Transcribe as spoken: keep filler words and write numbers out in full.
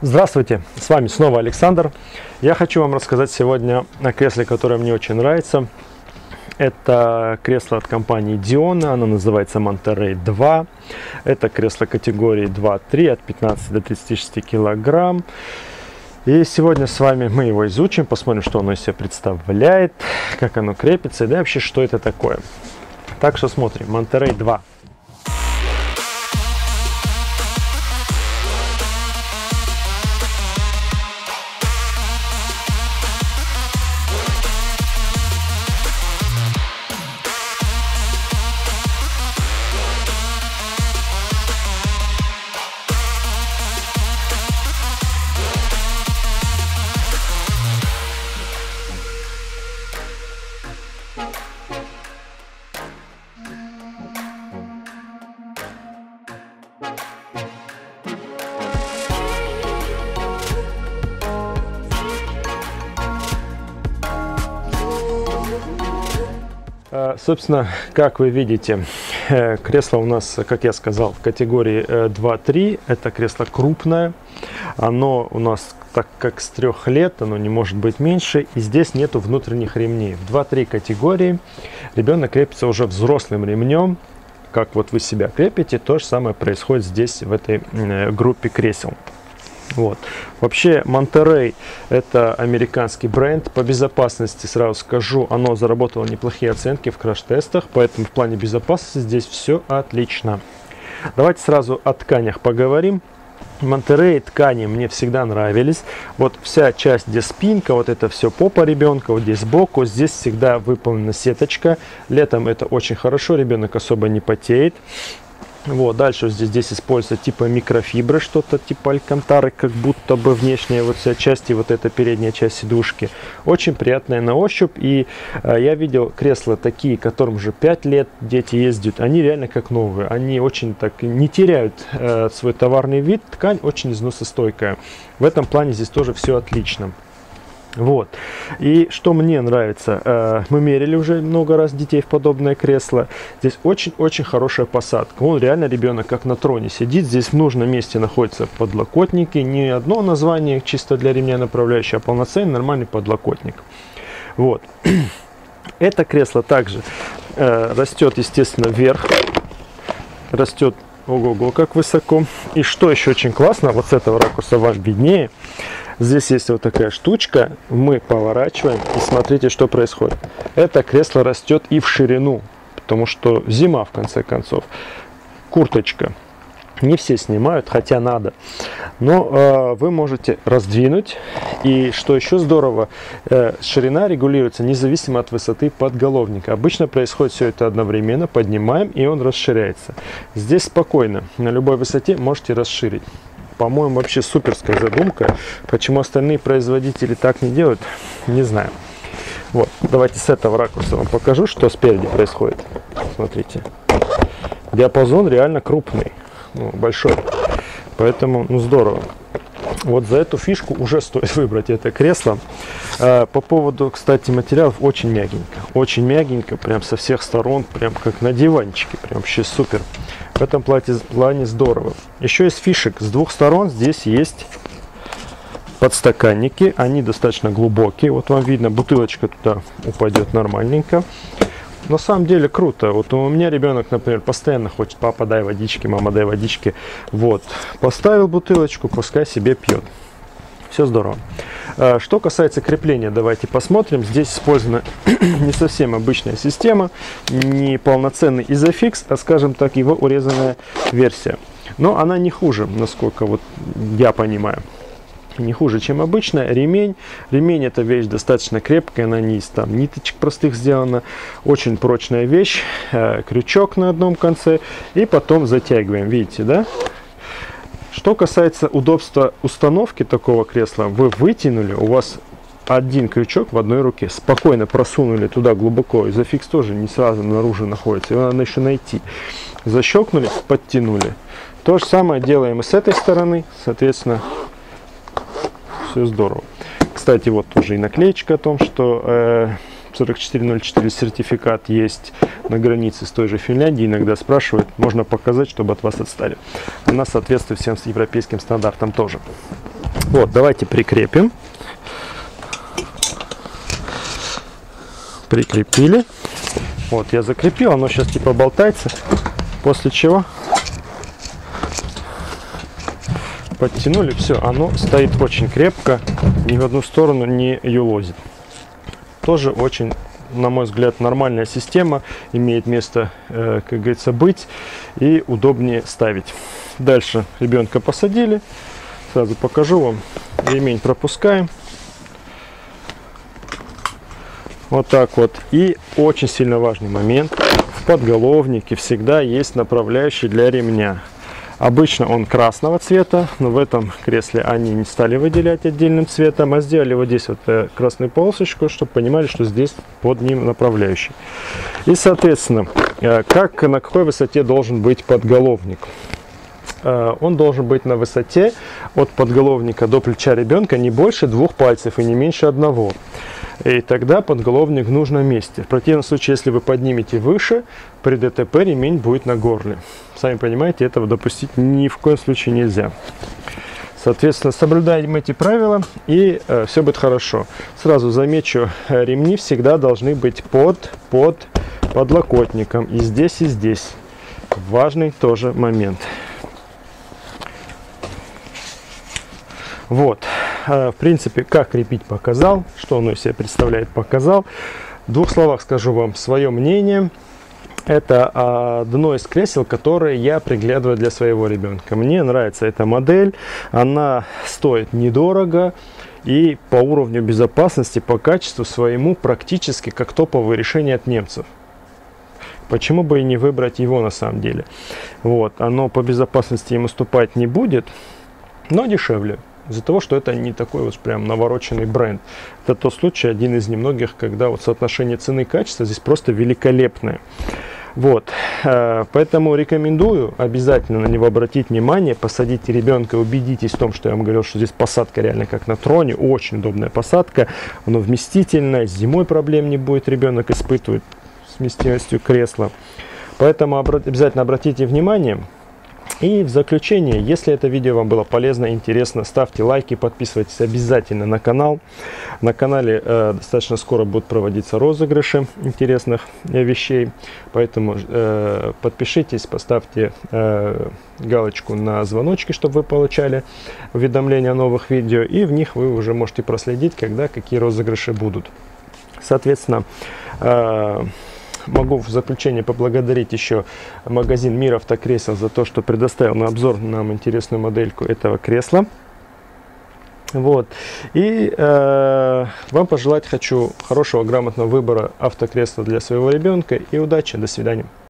Здравствуйте, с вами снова Александр. Я хочу вам рассказать сегодня о кресле, которое мне очень нравится. Это кресло от компании Diona, оно называется Monterey два. Это кресло категории два-три от пятнадцати до тридцати шести килограмм. И сегодня с вами мы его изучим, посмотрим, что оно из себя представляет, как оно крепится, и да, вообще, что это такое. Так что смотрим, Monterey два. Собственно, как вы видите, кресло у нас, как я сказал, в категории два-три. Это кресло крупное. Оно у нас, так как с трех лет, оно не может быть меньше. И здесь нету внутренних ремней. В два-три категории ребенок крепится уже взрослым ремнем. Как вот вы себя крепите, то же самое происходит здесь, в этой группе кресел. Вот. Вообще Monterey это американский бренд. По безопасности сразу скажу, оно заработало неплохие оценки в краш-тестах, поэтому в плане безопасности здесь все отлично. Давайте сразу о тканях поговорим. Monterey ткани мне всегда нравились. Вот вся часть, где спинка, вот это все попа ребенка, вот здесь сбоку, здесь всегда выполнена сеточка. Летом это очень хорошо, ребенок особо не потеет. Вот, дальше здесь, здесь используется типа микрофибры, что-то типа алькантары, как будто бы внешняя вот вся часть и вот эта передняя часть сидушки. Очень приятная на ощупь. И э, я видел кресла такие, которым уже пять лет дети ездят. Они реально как новые. Они очень так не теряют э, свой товарный вид. Ткань очень износостойкая. В этом плане здесь тоже все отлично. Вот. И что мне нравится, мы мерили уже много раз детей в подобное кресло. Здесь очень-очень хорошая посадка. Он реально, ребенок как на троне сидит. Здесь в нужном месте находятся подлокотники. Не одно название чисто для ремня направляющее, а полноценный нормальный подлокотник. Вот. Это кресло также э, растет, естественно, вверх. Растет ого-го как высоко. И что еще очень классно, вот с этого ракурса вам виднее. Здесь есть вот такая штучка, мы поворачиваем и смотрите, что происходит. Это кресло растет и в ширину, потому что зима в конце концов. Курточка. Не все снимают, хотя надо. Но э, вы можете раздвинуть. И что еще здорово, э, ширина регулируется независимо от высоты подголовника. Обычно происходит все это одновременно. Поднимаем, и он расширяется. Здесь спокойно, на любой высоте можете расширить. По-моему, вообще суперская задумка. Почему остальные производители так не делают, не знаю. Вот, давайте с этого ракурса вам покажу, что спереди происходит. Смотрите. Диапазон реально крупный, ну, большой. Поэтому, ну, здорово. Вот за эту фишку уже стоит выбрать это кресло. По поводу, кстати, материалов, очень мягенько. Очень мягенько, прям со всех сторон, прям как на диванчике. Прям вообще супер. В этом плане здорово. Еще из фишек с двух сторон здесь есть подстаканники. Они достаточно глубокие. Вот вам видно, бутылочка туда упадет нормальненько. На самом деле круто. Вот у меня ребенок, например, постоянно хочет: папа, дай водички, мама, дай водички. Вот, поставил бутылочку, пускай себе пьет. Все здорово. Что касается крепления, давайте посмотрим. Здесь использована не совсем обычная система, не полноценный изофикс, а, скажем так, его урезанная версия. Но она не хуже, насколько вот я понимаю. Не хуже, чем обычно. Ремень. Ремень — это вещь достаточно крепкая, она не из там ниточек простых сделана. Очень прочная вещь. Крючок на одном конце. И потом затягиваем. Видите, да? Что касается удобства установки такого кресла, вы вытянули, у вас один крючок в одной руке, спокойно просунули туда глубоко, изофикс тоже не сразу наружу находится, его надо еще найти. Защелкнули, подтянули. То же самое делаем и с этой стороны, соответственно, все здорово. Кстати, вот тоже и наклеечка о том, что э, сорок четыре ноль четыре сертификат есть на границе с той же Финляндией. Иногда спрашивают, можно показать, чтобы от вас отстали. Она соответствует всем европейским стандартам тоже. Вот, давайте прикрепим. Прикрепили. Вот, я закрепил, оно сейчас типа болтается. После чего подтянули, все, оно стоит очень крепко, ни в одну сторону не юлозит. Тоже очень, на мой взгляд, нормальная система, имеет место, э, как говорится, быть и удобнее ставить. Дальше ребенка посадили, сразу покажу вам, ремень пропускаем. Вот так вот. И очень сильно важный момент, в подголовнике всегда есть направляющий для ремня. Обычно он красного цвета, но в этом кресле они не стали выделять отдельным цветом, а сделали вот здесь вот красную полосочку, чтобы понимали, что здесь под ним направляющий. И, соответственно, как, на какой высоте должен быть подголовник? Он должен быть на высоте от подголовника до плеча ребенка не больше двух пальцев и не меньше одного. И тогда подголовник в нужном месте. В противном случае, если вы поднимете выше, при ДТП ремень будет на горле. Сами понимаете, этого допустить ни в коем случае нельзя. Соответственно, соблюдаем эти правила, и э, все будет хорошо. Сразу замечу, ремни всегда должны быть под, под подлокотником. И здесь, и здесь. Важный тоже момент. Вот, в принципе, как крепить показал, что оно из себя представляет показал. В двух словах скажу вам свое мнение. Это одно из кресел, которые я приглядываю для своего ребенка. Мне нравится эта модель, она стоит недорого и по уровню безопасности, по качеству своему практически как топовое решение от немцев. Почему бы и не выбрать его на самом деле? Вот, оно по безопасности им уступать не будет, но дешевле. Из-за того, что это не такой вот прям навороченный бренд. Это тот случай, один из немногих, когда вот соотношение цены и качества здесь просто великолепное. Вот, поэтому рекомендую обязательно на него обратить внимание, посадите ребенка, убедитесь в том, что я вам говорил, что здесь посадка реально как на троне, очень удобная посадка, оно вместительное, зимой проблем не будет, ребенок испытывает с вместимостью кресла. Поэтому обязательно обратите внимание. И в заключение, если это видео вам было полезно, интересно, ставьте лайки, подписывайтесь обязательно на канал. На канале э, достаточно скоро будут проводиться розыгрыши интересных э, вещей, поэтому э, подпишитесь, поставьте э, галочку на звоночке, чтобы вы получали уведомления о новых видео, и в них вы уже можете проследить, когда какие розыгрыши будут. Соответственно, э, могу в заключение поблагодарить еще магазин Мир Автокресел за то, что предоставил на обзор нам интересную модельку этого кресла. Вот. И э, вам пожелать хочу хорошего, грамотного выбора автокресла для своего ребенка и удачи. До свидания.